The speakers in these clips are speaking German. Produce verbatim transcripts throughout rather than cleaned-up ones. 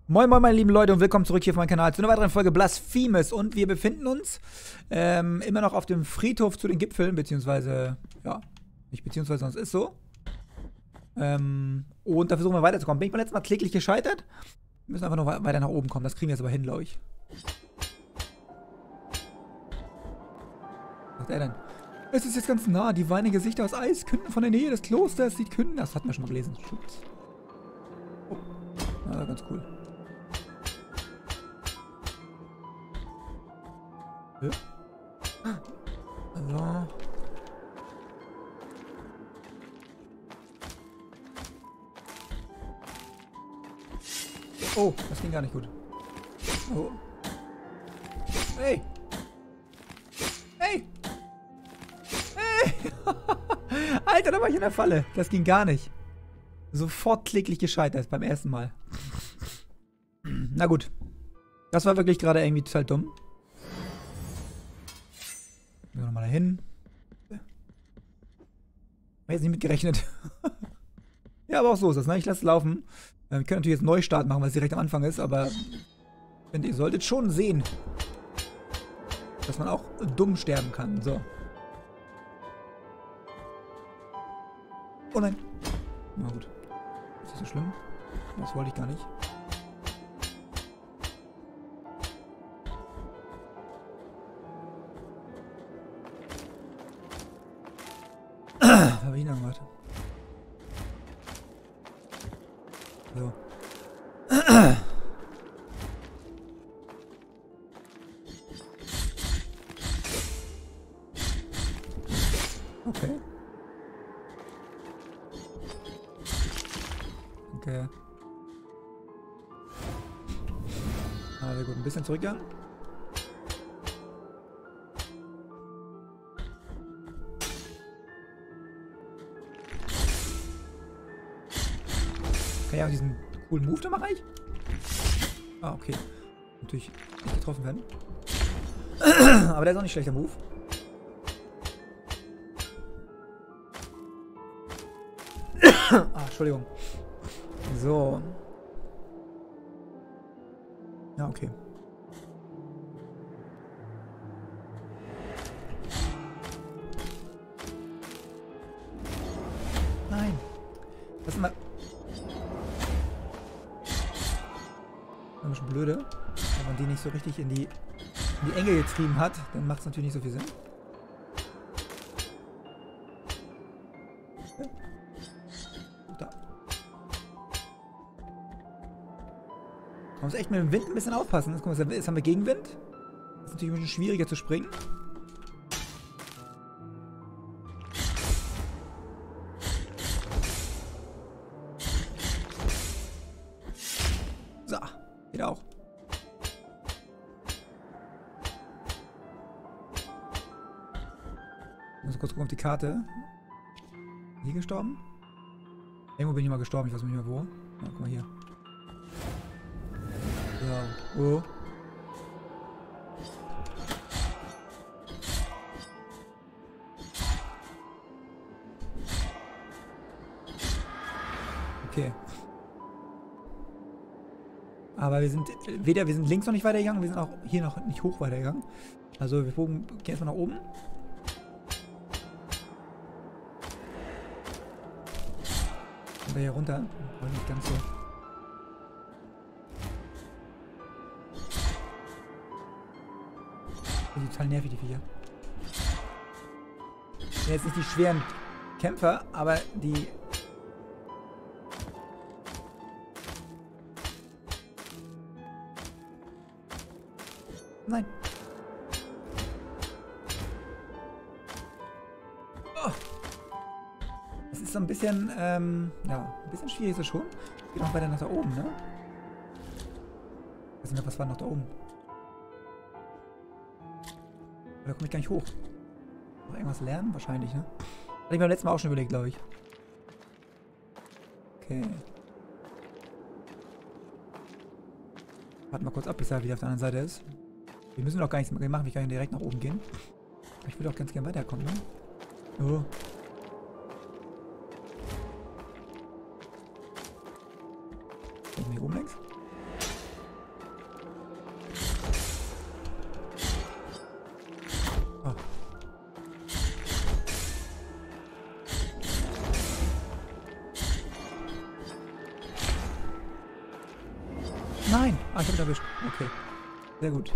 Moin moin meine lieben Leute und willkommen zurück hier auf meinem Kanal zu einer weiteren Folge Blasphemous. Und wir befinden uns ähm, immer noch auf dem Friedhof zu den Gipfeln, beziehungsweise, ja, nicht beziehungsweise, sonst ist so. Ähm, und da versuchen wir weiterzukommen. Bin ich beim letzten Mal kläglich gescheitert? Wir müssen einfach noch weiter nach oben kommen, das kriegen wir jetzt aber hin, glaube ich. Was sagt er denn? Es ist jetzt ganz nah, die weinen Gesichter aus Eis künden von der Nähe des Klosters, die künden. Das hatten wir schon mal gelesen. Schutz. Oh, ja, ganz cool. Ja. Also. Oh, das ging gar nicht gut. Oh. Hey! Hey! Hey! Alter, da war ich in der Falle. Das ging gar nicht. Sofort kläglich gescheitert beim ersten Mal. Na gut. Das war wirklich gerade irgendwie total dumm. Gehen wir nochmal dahin. Hab jetzt nicht mitgerechnet. Ja, aber auch so ist das, ne? Ich lasse es laufen. Wir können natürlich jetzt einen Neustart machen, weil es direkt am Anfang ist, aber ich finde, ihr solltet schon sehen, dass man auch dumm sterben kann. So. Oh nein. Na gut. Ist das so schlimm? Das wollte ich gar nicht. Habe ich ihn dann gemacht? So. Okay. Okay. Ah, sehr gut. Ein bisschen zurückgegangen. Kann ja auch diesen coolen Move da mache ich? Ah, okay. Natürlich nicht getroffen werden. Aber der ist auch nicht schlechter Move. Ah, Entschuldigung. So. Ja, okay. Nein. Das ist mal... ein bisschen blöde. Wenn man die nicht so richtig in die, in die Enge getrieben hat, dann macht es natürlich nicht so viel Sinn. Ja. Da. Man muss echt mit dem Wind ein bisschen aufpassen. Jetzt, guck mal, jetzt haben wir Gegenwind. Das ist natürlich ein bisschen schwieriger zu springen. So. Geht auch. Ich muss kurz gucken auf die Karte. Hier gestorben? Irgendwo bin ich mal gestorben, ich weiß nicht mehr wo. Ja, guck mal hier. So. Oh. Okay. Aber wir sind weder, wir sind links noch nicht weitergegangen, wir sind auch hier noch nicht hoch weitergegangen. Also wir gehen erstmal nach oben. Kommen wir hier runter. Aber nicht ganz so. Die sind total nervig, die Viecher. Sind jetzt nicht die schweren Kämpfer, aber die... Nein. Oh. Das ist so ein bisschen, ähm, ja, ein bisschen schwierig ist es schon. Geht noch weiter nach da oben, ne? Ich weiß nicht mehr, was war noch da oben? Da komme ich gar nicht hoch. Noch irgendwas lernen? Wahrscheinlich, ne? Hatte ich beim letzten Mal auch schon überlegt, glaube ich. Okay. Warten wir kurz ab, bis er wieder auf der anderen Seite ist. Wir müssen doch gar nichts mehr machen, wir können direkt nach oben gehen. Ich würde auch ganz gerne weiterkommen, ne? Oh. Hier oben links. Ah, ich hab ihn erwischt. Okay. Sehr gut.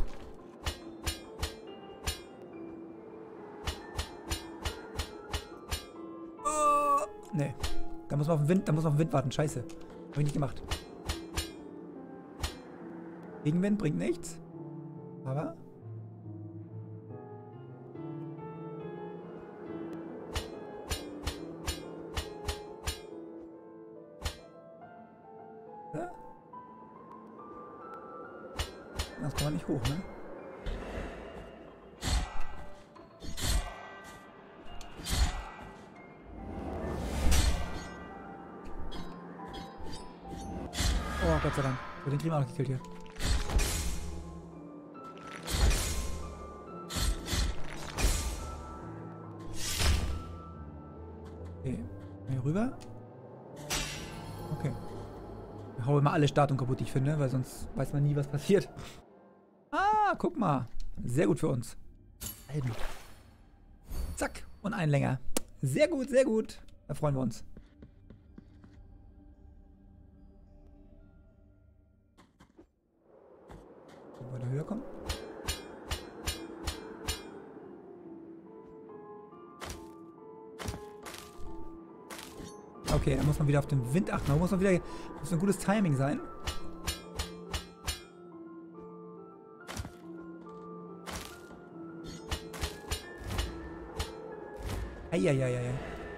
Oh, nee. Da muss man auf den Wind, da muss man auf den Wind warten. Scheiße. Hab ich nicht gemacht. Gegenwind bringt nichts. Aber... Ja? Das kann man nicht hoch, ne? Oh, Gott sei Dank. So, den kriegen wir auch noch gekillt hier. Okay. Hier rüber. Okay. Ich hau immer alle Statuen kaputt, die ich finde, weil sonst weiß man nie, was passiert. Ah, guck mal. Sehr gut für uns. Alben. Zack. Und ein länger. Sehr gut, sehr gut. Da freuen wir uns. Weiter höher kommen. Okay, da muss man wieder auf den Wind achten. Da muss man wieder, muss ein gutes Timing sein. Eieieiei.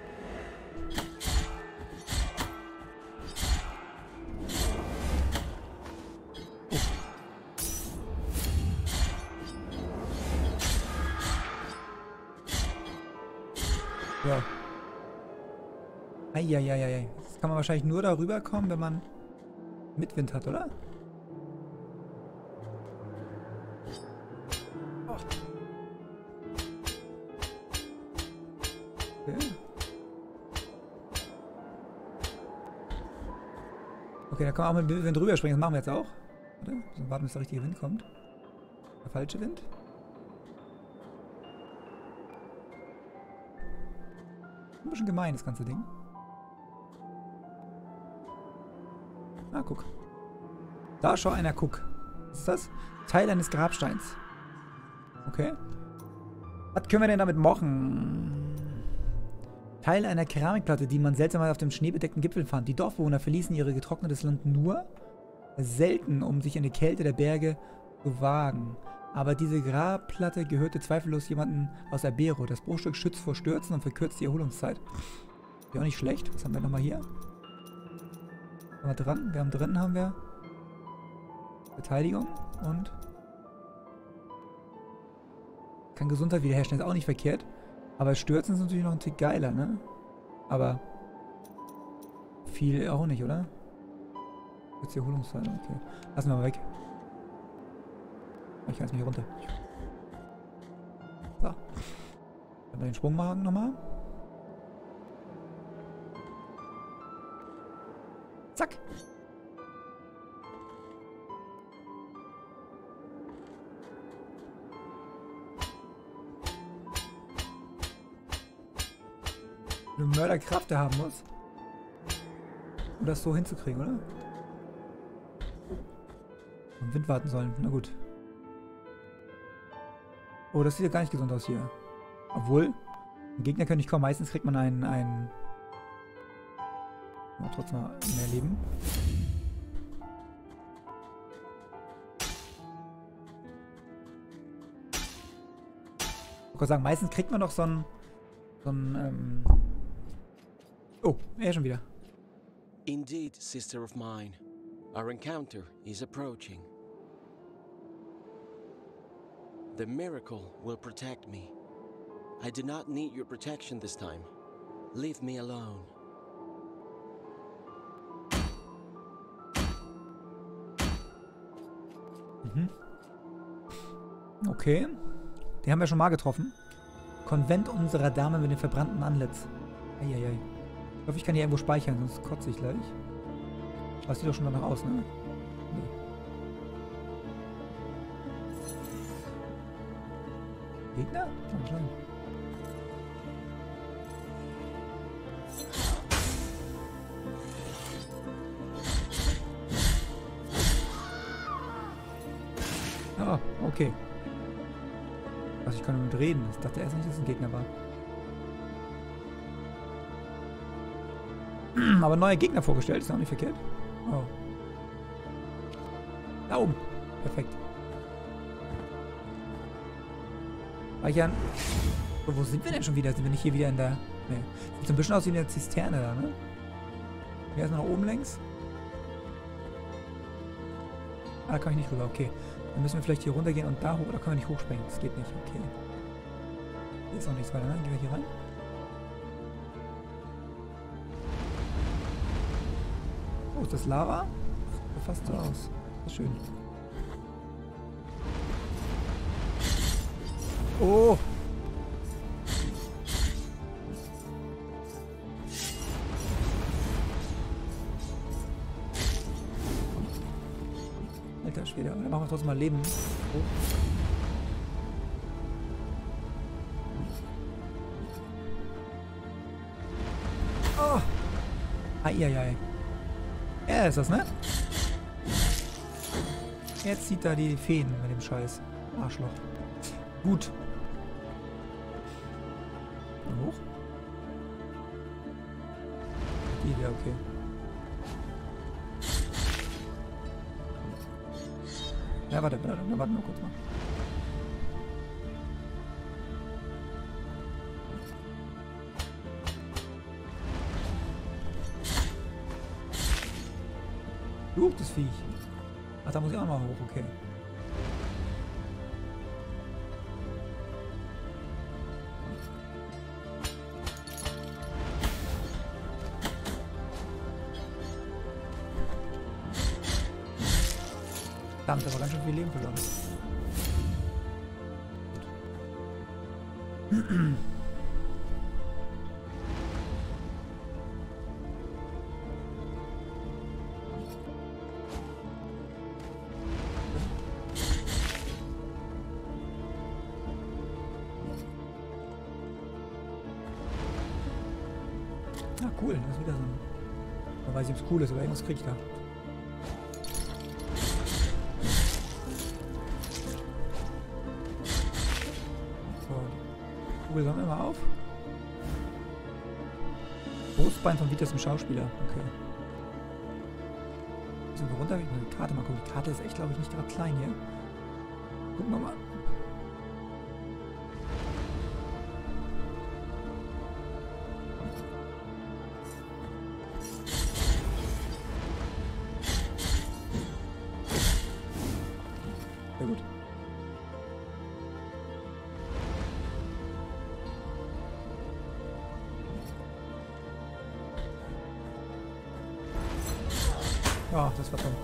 Ja. Eieieiei. Jetzt kann man wahrscheinlich nur darüber kommen, wenn man Mitwind hat, oder? Oh. Okay. Okay, da kann man auch mit dem Wind drüber springen. Das machen wir jetzt auch. Warte, müssen warten, bis der richtige Wind kommt. Der falsche Wind. Ein bisschen gemein, das ganze Ding. Ah, guck. Da schau einer, guck. Was ist das? Teil eines Grabsteins. Okay. Was können wir denn damit machen? Teil einer Keramikplatte, die man seltsamerweise auf dem schneebedeckten Gipfel fand. Die Dorfbewohner verließen ihre getrocknetes Land nur selten, um sich in die Kälte der Berge zu wagen. Aber diese Grabplatte gehörte zweifellos jemandem aus Albero. Das Bruchstück schützt vor Stürzen und verkürzt die Erholungszeit. Ist auch nicht schlecht. Was haben wir nochmal hier? Haben wir dran? Wir haben drin haben wir Verteidigung und kann Gesundheit wiederherstellen. Ist auch nicht verkehrt. Aber Stürzen ist natürlich noch ein Tick geiler, ne? Aber viel auch nicht, oder? Jetzt die Erholungszeit, okay. Lassen wir mal weg. Ich kann jetzt nicht runter. So. Dann den Sprung machen nochmal. Zack. Eine Mörderkraft der haben muss. Um das so hinzukriegen, oder? Am Wind warten sollen. Na gut. Oh, das sieht ja gar nicht gesund aus hier. Obwohl, Gegner können nicht kommen. Meistens kriegt man einen... einen oh, trotzdem mal mehr Leben. Ich wollte sagen, meistens kriegt man doch so ein... So ein, ähm oh, er schon wieder. Indeed, sister of mine. Our encounter is approaching. The miracle will protect me. I do not need your protection this time. Leave me alone. Mhm. Okay. Den haben wir schon mal getroffen. Konvent unserer Dame mit dem verbrannten Antlitz. Eieiei. Ich hoffe, ich kann hier irgendwo speichern, sonst kotze ich gleich. Das sieht doch schon danach aus, ne? Nee. Gegner? Kann schon. Ah, okay. Also ich kann mit reden. Ich dachte erst nicht, dass es ein Gegner war. Aber neuer Gegner vorgestellt, ist auch nicht verkehrt. Oh. Da oben. Perfekt. Speichern. So, wo sind wir denn schon wieder? Sind wir nicht hier wieder in der... Ne. Sieht so ein bisschen aus wie in der Zisterne da, ne? Hier erstmal nach oben längs. Ah, da kann ich nicht rüber. Okay. Dann müssen wir vielleicht hier runter gehen und da hoch. Oder können wir nicht hochspringen? Das geht nicht. Okay. Hier ist auch nichts weiter, ne? Gehen wir hier rein. Oh, ist das Lava? Das sieht fast so aus. Das ist schön. Oh! Alter Schwede, dann machen wir trotzdem mal Leben. Oh. Oh! Eieiei. Er ist das, ne? Jetzt zieht da die Feen mit dem Scheiß. Arschloch. Gut. Und hoch? Die wieder, okay. Ja, warte, warte, warte, warte nur kurz mal. Huch, das Viech. Ach, da muss ich auch mal hoch, okay. Verdammt, aber ganz schön viel Leben verloren. Ah, cool, das ist wieder so ein... Man weiß nicht, ob es cool ist, aber irgendwas krieg ich da. Kugel sammeln wir auf. Brustbein von Vitas, dem Schauspieler. Okay. Sind wir runter? Ich muss die Karte mal gucken. Die Karte ist echt, glaube ich, nicht gerade klein hier. Gucken wir mal. Sehr gut. Ja, oh, das war toll.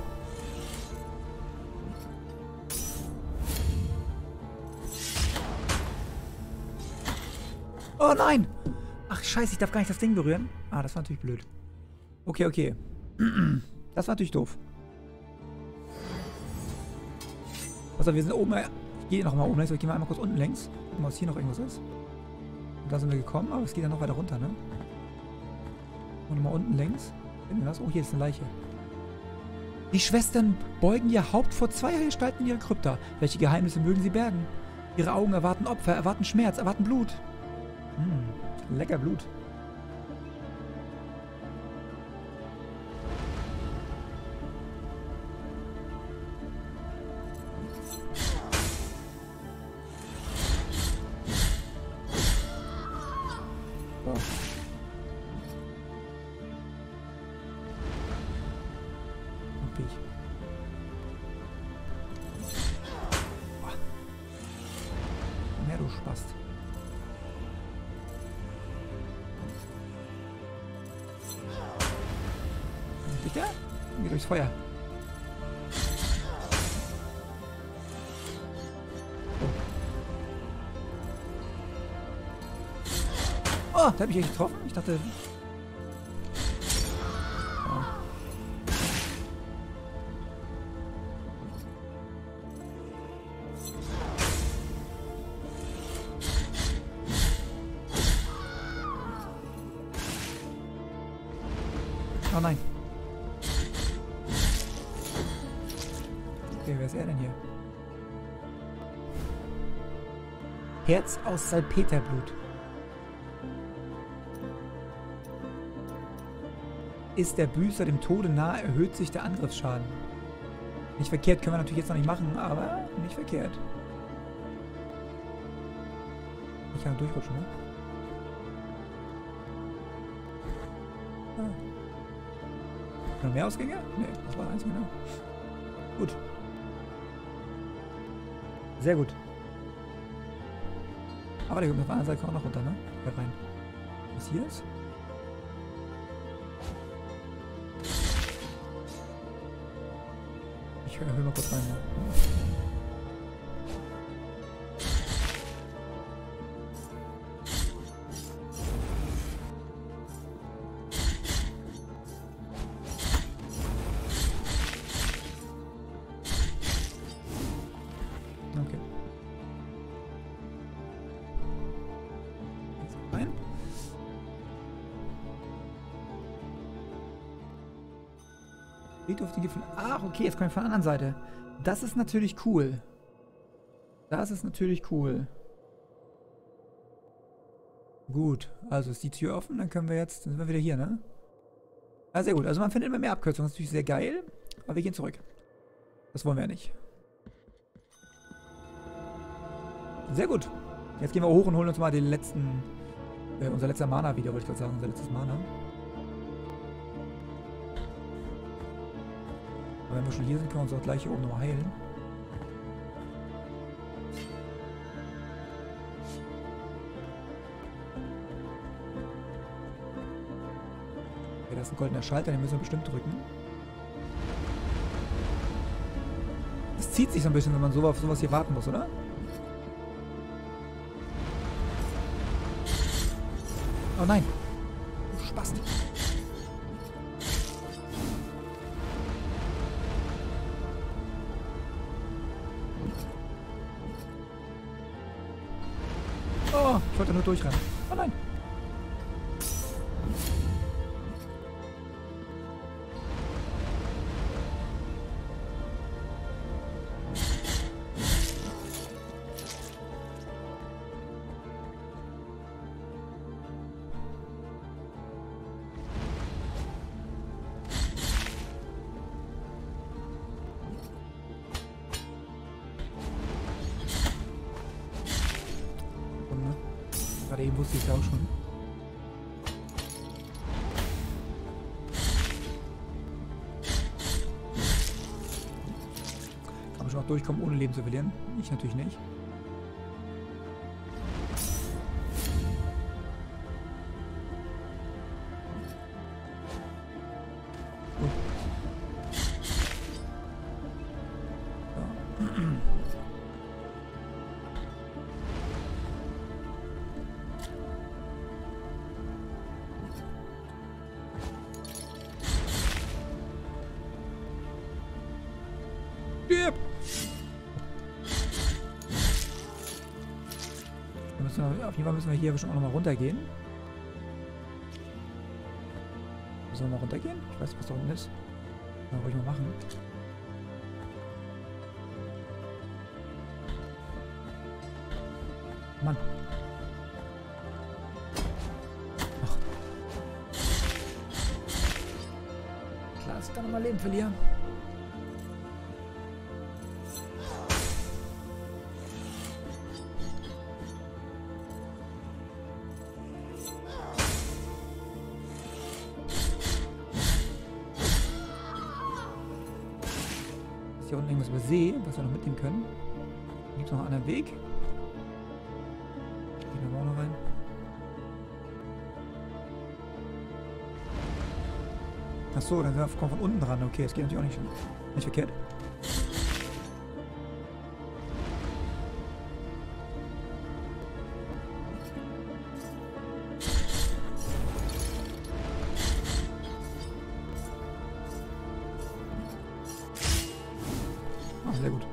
Oh nein! Ach scheiße, ich darf gar nicht das Ding berühren. Ah, das war natürlich blöd. Okay, okay. Das war natürlich doof. Also wir sind oben. Ich gehe nochmal oben längs, aber ich gehe mal einmal kurz unten längs. Gucken mal, was hier noch irgendwas ist. Und da sind wir gekommen, aber es geht ja noch weiter runter, ne? Und mal unten längs. Finden wir das? Oh, hier ist eine Leiche. Die Schwestern beugen ihr Haupt vor zwei Gestalten ihrer Krypta. Welche Geheimnisse mögen sie bergen? Ihre Augen erwarten Opfer, erwarten Schmerz, erwarten Blut. Hm, lecker Blut. So. Mehr, du Spast. Ist der? Geh durchs Feuer. Oh, da habe ich echt getroffen. Ich dachte... Oh nein. Okay, wer ist er denn hier? Herz aus Salpeterblut. Ist der Büßer dem Tode nahe, erhöht sich der Angriffsschaden. Nicht verkehrt, können wir natürlich jetzt noch nicht machen, aber nicht verkehrt. Ich kann durchrutschen, ne? Ah. Noch mehr Ausgänge? Ne, das war der einzige, ne? Gut. Sehr gut. Aber der kommt auf der anderen Seite auch noch runter, ne? Da rein. Was hier ist? Ich höre mal kurz rein. Ne? Okay. Jetzt rein. Friedhof die Gipfel. Ach, okay, jetzt kommen wir von der anderen Seite. Das ist natürlich cool. Das ist natürlich cool. Gut, also ist die Tür offen, dann können wir jetzt, dann sind wir wieder hier, ne? Ah, sehr gut. Also man findet immer mehr Abkürzungen, das ist natürlich sehr geil. Aber wir gehen zurück. Das wollen wir ja nicht. Sehr gut. Jetzt gehen wir hoch und holen uns mal den letzten, äh, unser letzter Mana wieder, wollte ich gerade sagen, unser letztes Mana. Aber wenn wir schon hier sind, können wir uns auch gleich hier oben nochmal heilen. Okay, da ist ein goldener Schalter, den müssen wir bestimmt drücken. Es zieht sich so ein bisschen, wenn man so auf sowas hier warten muss, oder? Oh nein! Du Spasti! Oh, ich wollte nur durchrennen. Oh nein! Gerade eben wusste ich es ja auch schon. Kann man schon auch durchkommen, ohne Leben zu verlieren? Ich natürlich nicht. Oh. So. Stirb! Müssen wir, auf jeden Fall müssen wir hier schon auch nochmal runtergehen. Müssen wir mal runtergehen? Ich weiß nicht, was da unten ist. Kann ruhig mal machen. Mann. Ach. Klar, dass ich da nochmal Leben verliere. Hier unten irgendwas übersehen, was wir noch mitnehmen können. Gibt es noch einen anderen Weg? Gehen wir auch noch rein. Achso, dann kommen wir von unten dran. Okay, das geht natürlich auch nicht, nicht verkehrt. Sehr gut.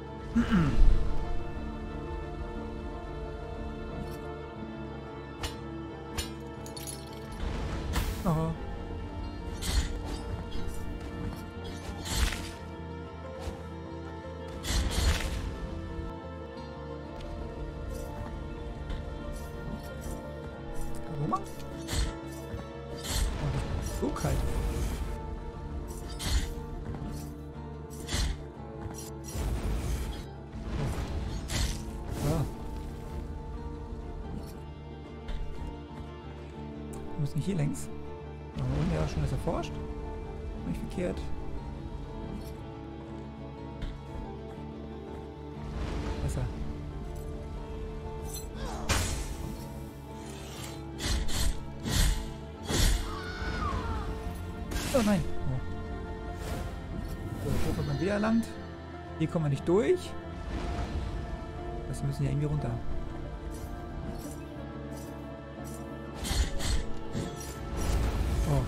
Oh. Warum? Oh, so kalt. So. Wir müssen hier längs. Und ja, schon ist erforscht. Nicht verkehrt. Besser. Oh nein. Oh. So, hier kommt man wieder erlangt. Hier kommen wir nicht durch. Das müssen ja irgendwie runter. Oh.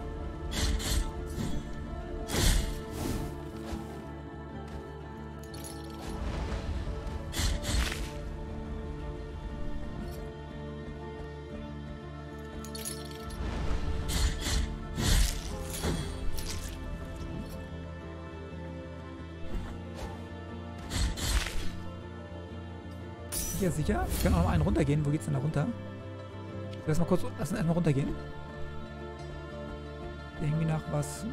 Sicher, sicher. Wir können auch noch einen runtergehen. Wo geht's denn da runter? Lass mal kurz, lass uns erstmal runtergehen. Irgendwie nach was.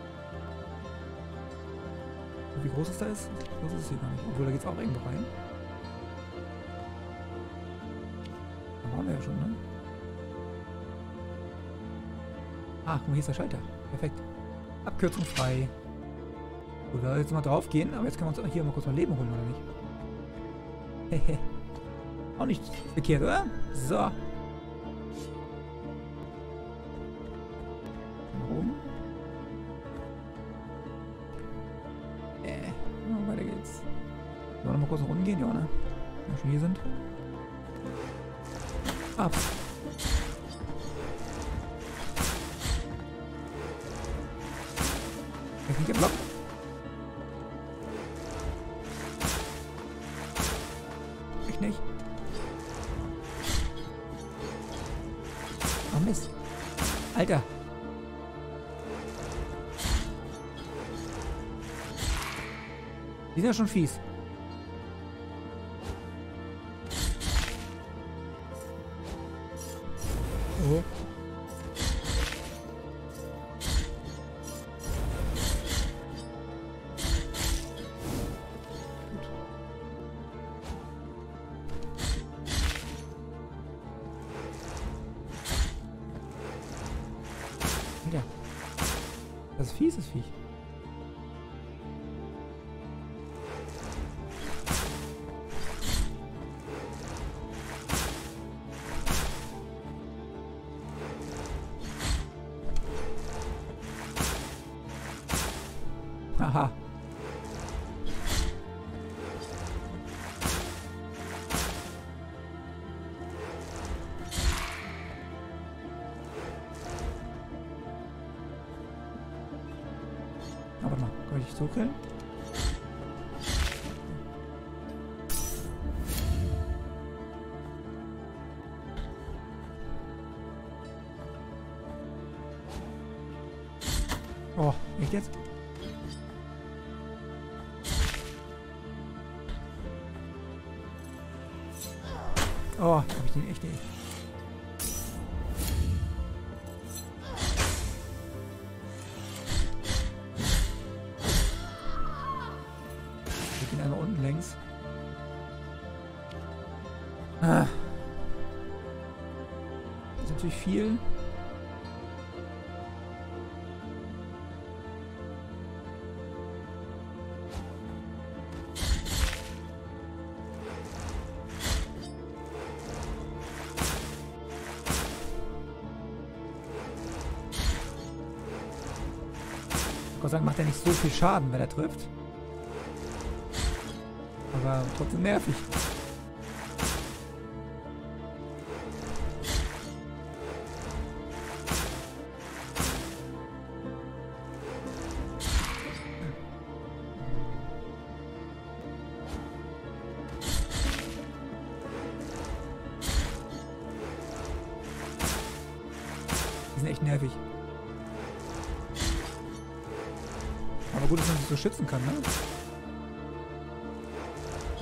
Wie groß es da ist? Groß ist es hier gar nicht. Obwohl, da geht's auch irgendwo rein. Da waren wir ja schon, ne? Ah, guck mal, hier ist der Schalter. Perfekt. Abkürzung frei. Oder jetzt mal drauf gehen, aber jetzt können wir uns hier mal kurz mal Leben holen, oder nicht? Hehe. Auch nicht verkehrt, oder? So. Warum? Äh, ja, weiter geht's. Sollen wir noch mal kurz nach unten gehen? Ja, ne? Wenn wir schon hier sind. Ab. Jetzt nicht geblockt. Ich nicht. Oh Mist. Alter. Die sind ja schon fies. Oh. Ja. Das ist fieses Viech. Haha. Aber mal, kann ich so killen? Oh, echt jetzt? Oh, hab ich den echt nicht. Wir gehen einmal unten längs. Ah. Das ist natürlich viel. Gott sei Dank macht er nicht so viel Schaden, wenn er trifft. Aber trotzdem nervig. Die sind echt nervig. Aber gut, dass man sich so schützen kann, ne?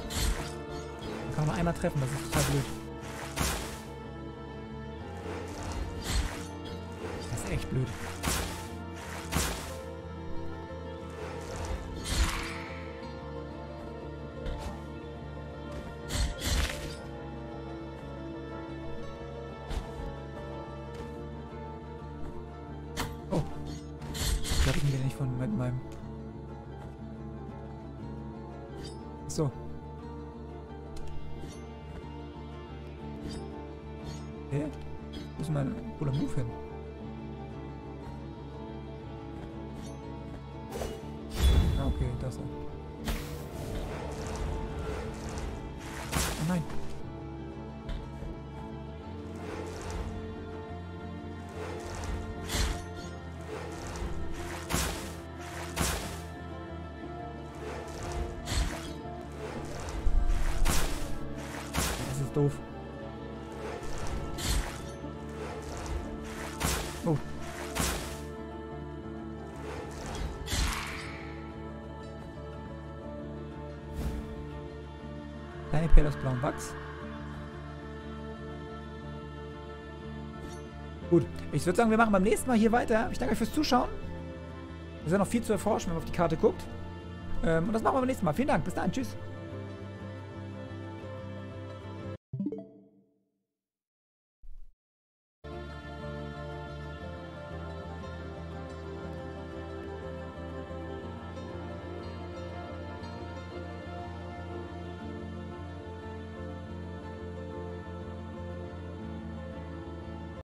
Man kann nur einmal treffen, das ist total blöd. echt blöd. Oh. Ich glaube, ich bin nicht von mit meinem... So. Hä? Wo ist mein cooler Move hin? Ah, okay, das ist er. Oh nein. Das ist doof. Oh. Kleine Perle aus blauem Wachs. Gut, ich würde sagen, wir machen beim nächsten Mal hier weiter. Ich danke euch fürs Zuschauen. Es ist ja noch viel zu erforschen, wenn man auf die Karte guckt. Ähm, und das machen wir beim nächsten Mal. Vielen Dank, bis dann, tschüss.